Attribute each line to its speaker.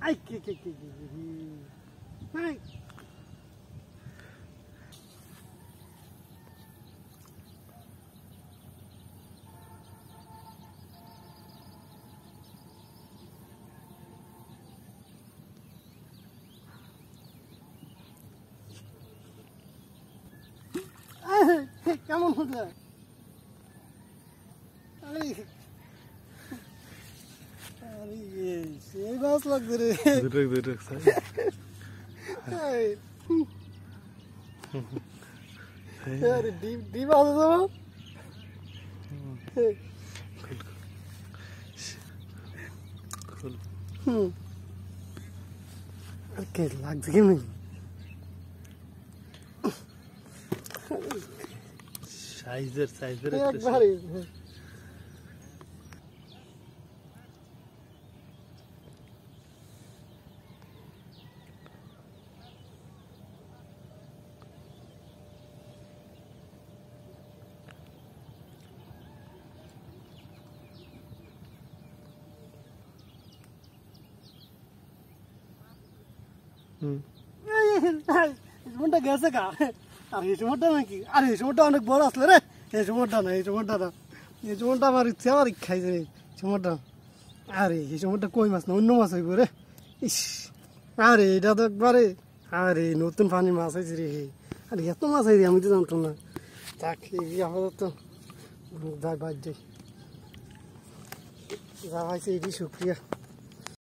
Speaker 1: I K নাই কেমন হচ্ছে আরে আরে সেই বাস লাগছে রে
Speaker 2: দুটো
Speaker 1: আরে ডিপ আছে তো কে লাগছে কেমন
Speaker 2: সাইজের
Speaker 1: একবারে সময়টা গেছে গা আর এই সময়টা নাকি আর এই সময়টা অনেক বড় আসলে রে এই সময়টা না এই সময়টা আমার ইচ্ছে আমার খাইছে রে সময়টা আরে এই সময়টা কই মাছ না অন্য মাছ হইব রে ইস আরে এটা তো একবারে আরে নতুন পানি মাছ হয়েছে রে আরে এত মাছ হয়েছে আমি তো জানতাম না তাকে আপাতত যাই বাদ যাই যা হয়েছে এটি শুক্রিয়া